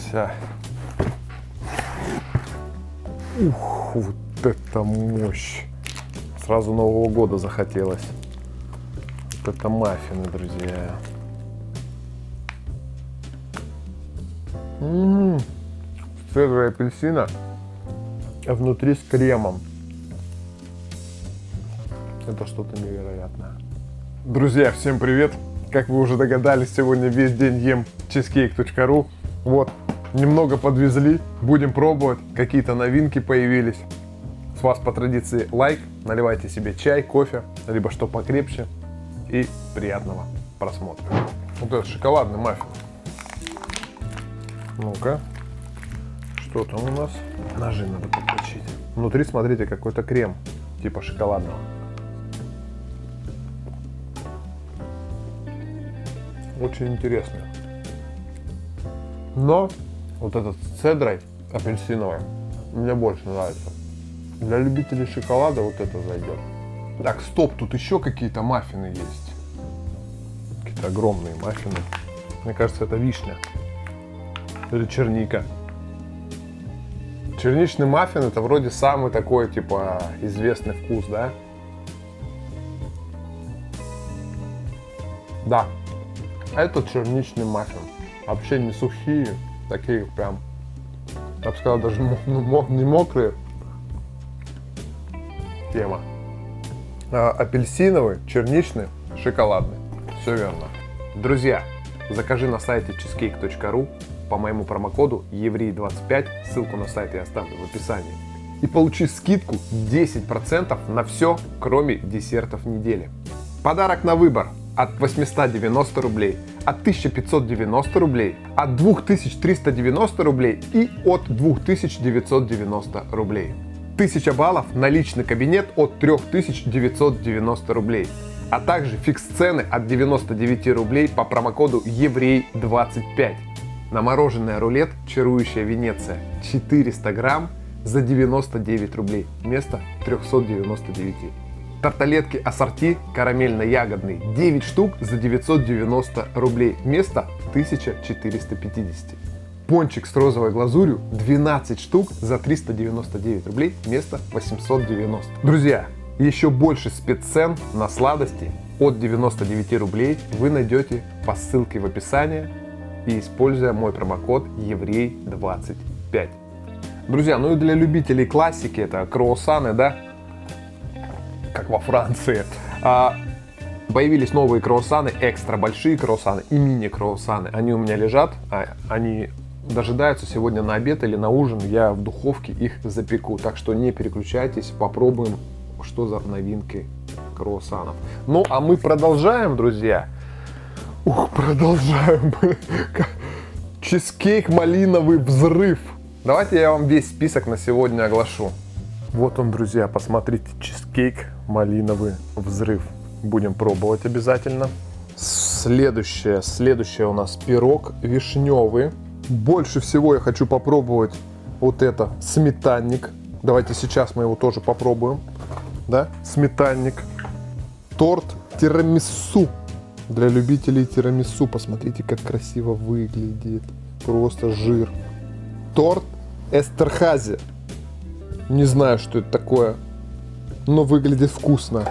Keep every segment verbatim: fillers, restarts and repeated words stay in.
Ща. Ух, вот это мощь. Сразу Нового года захотелось. Вот это маффины, друзья. М-м-м. Цедра апельсина, а внутри с кремом. Это что-то невероятное. Друзья, всем привет! Как вы уже догадались, сегодня весь день ем чизкейк точка ру. Вот, немного подвезли, будем пробовать. Какие-то новинки появились. С вас по традиции лайк, наливайте себе чай, кофе, либо что покрепче. И приятного просмотра. Вот это шоколадный маффин. Ну-ка, что там у нас? Ножи надо подключить. Внутри, смотрите, какой-то крем, типа шоколадного. Очень интересный. Но вот этот с цедрой апельсиновой мне больше нравится. Для любителей шоколада вот это зайдет. Так, стоп, тут еще какие-то маффины есть. Какие-то огромные маффины. Мне кажется, это вишня. Или черника. Черничный маффин — это вроде самый такой, типа, известный вкус, да? Да. Это черничный маффин. Вообще не сухие, такие прям, я бы сказал, даже не мокрые. Тема. А, апельсиновый, черничный, шоколадный. Все верно. Друзья, закажи на сайте чизкейк точка ру по моему промокоду еврей двадцать пять. Ссылку на сайт я оставлю в описании. И получи скидку десять процентов на все, кроме десертов недели. Подарок на выбор. От восьмисот девяноста рублей, от тысячи пятисот девяноста рублей, от двух тысяч трёхсот девяноста рублей и от двух тысяч девятисот девяноста рублей. тысяча баллов на личный кабинет от трёх тысяч девятисот девяноста рублей. А также фикс-цены от девяноста девяти рублей по промокоду еврей двадцать пять. На мороженое рулет «Чарующая Венеция» четыреста грамм за девяносто девять рублей вместо трёхсот девяноста девяти. Тарталетки ассорти карамельно-ягодный девять штук за девятьсот девяносто рублей вместо тысяча четыреста пятьдесят. Пончик с розовой глазурью двенадцать штук за триста девяносто девять рублей вместо восемьсот девяносто. Друзья, еще больше спеццен на сладости от девяноста девяти рублей вы найдете по ссылке в описании и используя мой промокод еврей двадцать пять. Друзья, ну и для любителей классики это круассаны, да? Как во Франции. А, появились новые круассаны, экстра большие круассаны и мини-круассаны. Они у меня лежат, а, они дожидаются сегодня на обед или на ужин. Я в духовке их запеку. Так что не переключайтесь, попробуем, что за новинки круассанов. Ну, а мы продолжаем, друзья. Ух, продолжаем. Чизкейк малиновый взрыв. Давайте я вам весь список на сегодня оглашу. Вот он, друзья, посмотрите, чизкейк малиновый взрыв. Будем пробовать обязательно. Следующее, следующее у нас пирог вишневый. Больше всего я хочу попробовать вот это сметанник. Давайте сейчас мы его тоже попробуем. Да, сметанник. Торт тирамису. Для любителей тирамису. Посмотрите, как красиво выглядит. Просто жир. Торт эстерхази. Не знаю, что это такое, но выглядит вкусно.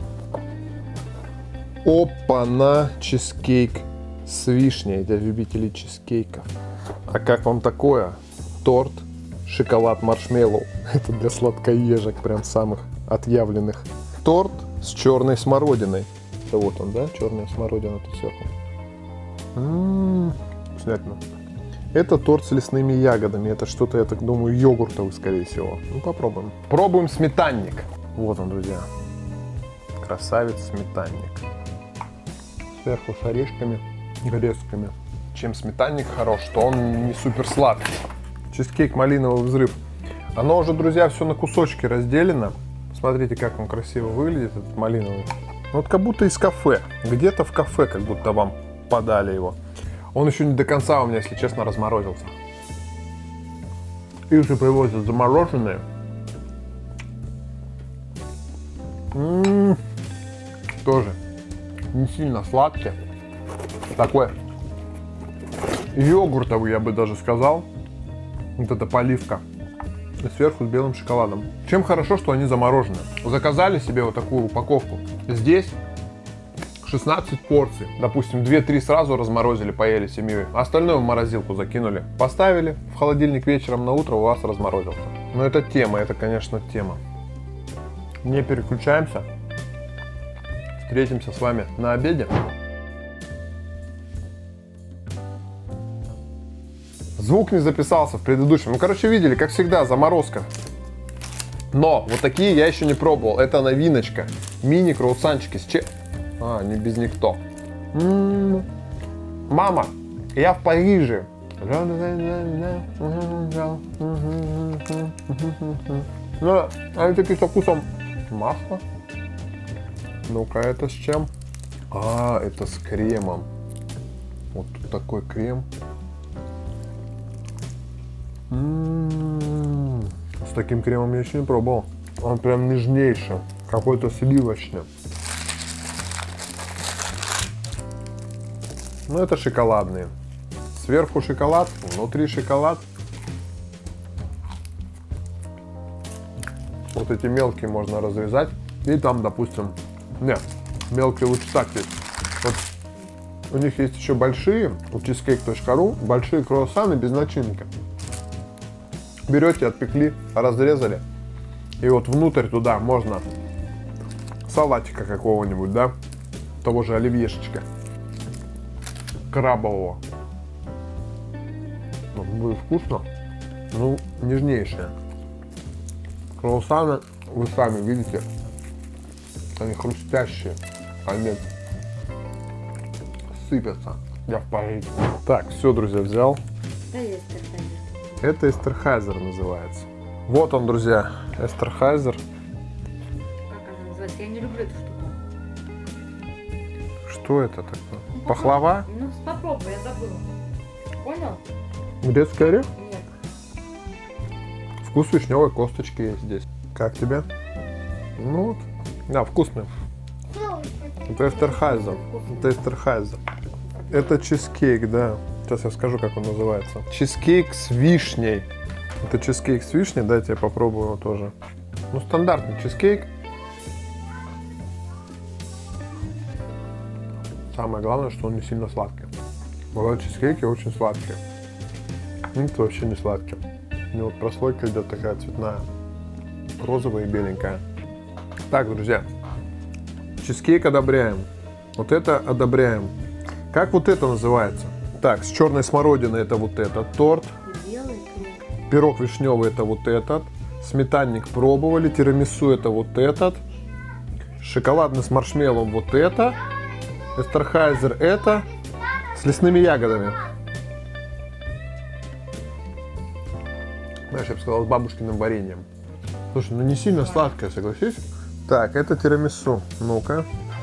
Опа-на, чизкейк с вишней для любителей чизкейков. А как вам такое? Торт, шоколад маршмеллоу. Это для сладкоежек, прям самых отъявленных. Торт с черной смородиной. Это вот он, да? Черная смородина тут сверху. М-м-м, вкуснятина. Это торт с лесными ягодами. Это что-то, я так думаю, йогуртовый, скорее всего. Ну, попробуем. Пробуем сметанник. Вот он, друзья. Красавец сметанник. Сверху с орешками, грецкими. Чем сметанник хорош, что он не супер сладкий. Чизкейк малиновый взрыв. Оно уже, друзья, все на кусочки разделено. Смотрите, как он красиво выглядит, этот малиновый. Вот как будто из кафе. Где-то в кафе как будто вам подали его. Он еще не до конца у меня, если честно, разморозился. Их же привозят замороженные. М-м-м. Тоже не сильно сладкий. Такой йогуртовый, я бы даже сказал. Вот эта поливка. И сверху с белым шоколадом. Чем хорошо, что они заморожены. Заказали себе вот такую упаковку. Здесь шестнадцать порций. Допустим, две-три сразу разморозили, поели семьей. А остальное в морозилку закинули. Поставили в холодильник вечером, на утро у вас разморозился. Но это тема, это, конечно, тема. Не переключаемся. Встретимся с вами на обеде. Звук не записался в предыдущем. Ну, короче, видели, как всегда, заморозка. Но вот такие я еще не пробовал. Это новиночка. Мини-круассанчики с че... А, не без никто. М-м-м. Мама, я в Париже. Ну, они такие со вкусом масла. Ну-ка, это с чем? А, это с кремом. Вот тут такой крем. М-м-м. С таким кремом я еще не пробовал. Он прям нежнейший. Какой-то сливочный. Ну, это шоколадные. Сверху шоколад, внутри шоколад. Вот эти мелкие можно разрезать. И там, допустим... Нет, мелкие лучше так есть. Вот у них есть еще большие, у чизкейк точка ру, большие круассаны без начинки. Берете, отпекли, разрезали. И вот внутрь туда можно салатика какого-нибудь, да? Того же оливьешечка. Крабового. Ну, будет вкусно. Ну, нежнейшее. Круассаны, вы сами видите, они хрустящие, они сыпятся. Я в Париже. Так, все, друзья, взял. Это Эстерхайзер называется. Вот он, друзья, Эстерхайзер. Как она называется? Я не люблю эту штуку. Что это такое? Ну, пахлава? Ну, попробуй, я забыла. Понял? Грецкий орех? Нет. Вкус вишневой косточки есть здесь. Как тебе? Ну вот. Да, вкусный. Это Эстерхайзер. Это Эстерхайзер. Это чизкейк, да. Сейчас я скажу, как он называется. Чизкейк с вишней. Это чизкейк с вишней. Дайте я попробую его тоже. Ну, стандартный чизкейк. Самое главное, что он не сильно сладкий. Бывают чизкейки очень сладкие. Это вообще не сладкий. У него прослойка идет такая цветная. Розовая и беленькая. Так, друзья. Чизкейк одобряем. Вот это одобряем. Как вот это называется? Так, с черной смородиной это вот этот торт. Белый крем. Пирог вишневый это вот этот. Сметанник пробовали. Тирамису это вот этот. Шоколадный с маршмеллоу вот это. Эстерхайзер это. С лесными ягодами. Знаешь, я бы сказал, с бабушкиным вареньем. Слушай, ну не сильно сладкое, согласись? Так, это тирамису. Ну-ка.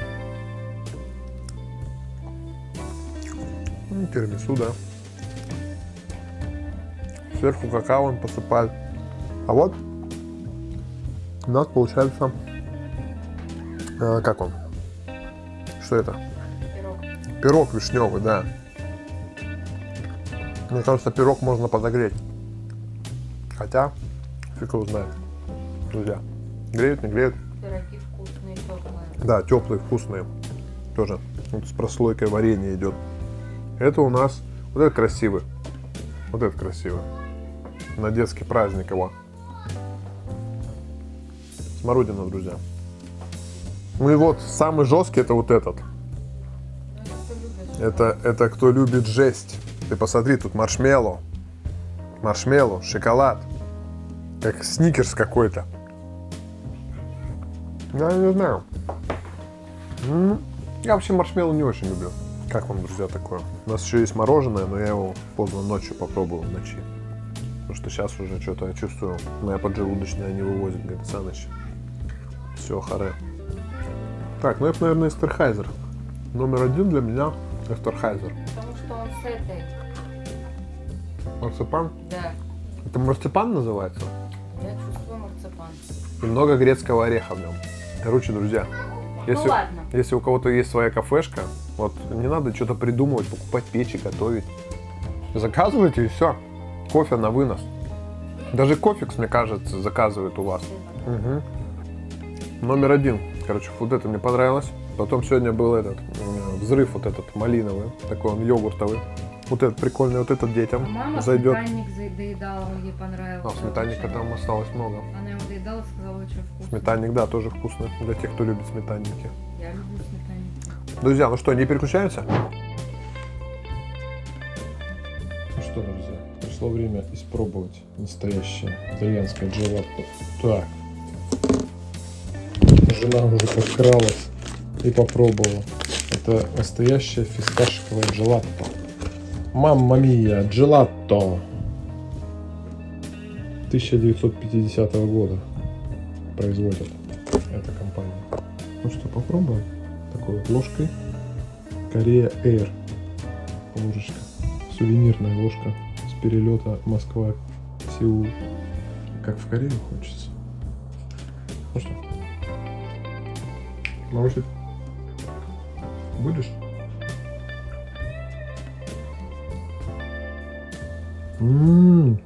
Тирамису, да. Сверху какао он посыпает. А вот у нас получается... Э, как он? Что это? Пирог. Пирог вишневый, да. Мне кажется, пирог можно подогреть. Хотя, фиг его знает. Друзья, греют, не греют. Пироги вкусные, теплые. Да, теплые, вкусные. Тоже вот с прослойкой варенья идет. Это у нас, вот этот красивый. Вот этот красивый. На детский праздник его. Смородина, друзья. Ну и вот, самый жесткий это вот этот. Это, это кто любит жесть. Ты посмотри, тут маршмеллоу. Маршмеллоу, шоколад. Как сникерс какой-то. Я не знаю. М-м. Я вообще маршмеллоу не очень люблю. Как вам, друзья, такое? У нас еще есть мороженое, но я его поздно ночью попробую в ночи. Потому что сейчас уже что-то я чувствую, моя поджелудочная не вывозит, говорит, Саныч. Все, харе. Так, ну это, наверное, Эстерхайзер. Номер один для меня Эстерхайзер. Потому что он с этой. Марципан? Да. Это марципан называется? Я чувствую марципан. И много грецкого ореха в нем. Короче, друзья, если, Ну ладно. если у кого-то есть своя кафешка, вот не надо что-то придумывать, покупать печи, готовить. Заказывайте и все. Кофе на вынос. Даже кофекс, мне кажется, заказывают у вас. Угу. Номер один. Короче, вот это мне понравилось. Потом сегодня был этот взрыв, вот этот малиновый, такой он йогуртовый. Вот этот прикольный, вот этот детям А мама зайдет. сметанник доедала, ей понравился. А сметанника там осталось много. Она его доедала, сказала, очень вкусно. Сметанник, да, тоже вкусный для тех, кто любит сметанники. Я люблю сметанник. Друзья, ну что, не переключаемся? Ну что, друзья, пришло время испробовать настоящее итальянское джелато. Так. Жена уже подкралась и попробовала. Это настоящее фисташковое джелато. Мамма мия, джелато. тысяча девятьсот пятидесятого года производит эта компания. Ну что, попробуем. Такой вот ложкой. Корея Air. Ложечка. Сувенирная ложка с перелета Москва-Сеул. Как в Корею хочется. Ну что? Малышик, будешь? М-м-м.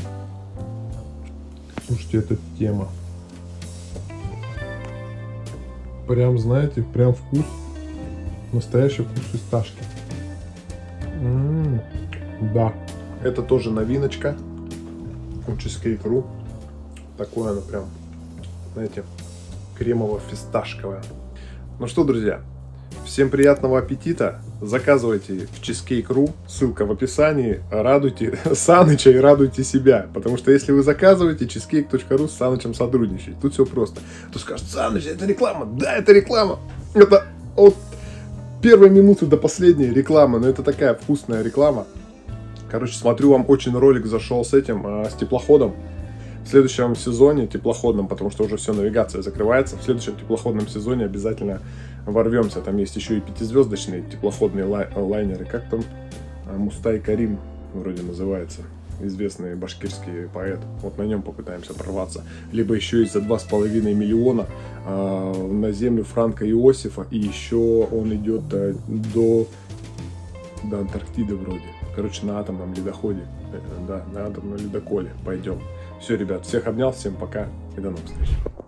Слушайте, это тема. Прям, знаете, прям вкус. Настоящий вкус фисташки. М-м-м. Да. Это тоже новиночка. У Cheesecake точка ру. Такое оно прям, знаете, кремово-фисташковое. Ну что, друзья, всем приятного аппетита. Заказывайте в Cheesecake точка ру, ссылка в описании. Радуйте Саныча и радуйте себя. Потому что если вы заказываете, Cheesecake точка ру с Санычем сотрудничает. Тут все просто. Кто скажет: Саныч, это реклама. Да, это реклама. Это от первой минуты до последней реклама. Но это такая вкусная реклама. Короче, смотрю, вам очень ролик зашел с этим, с теплоходом. В следующем сезоне теплоходном, потому что уже все, навигация закрывается, в следующем теплоходном сезоне обязательно ворвемся. Там есть еще и пятизвездочные теплоходные лай лайнеры. Как там? Мустай Карим вроде называется. Известный башкирский поэт. Вот на нем попытаемся прорваться. Либо еще есть за два с половиной миллиона э, на землю Франка Иосифа. И еще он идет э, до, до Антарктиды вроде. Короче, на атомном ледоходе. Э, да, на атомном ледоколе. Пойдем. Все, ребят, всех обнял, всем пока и до новых встреч.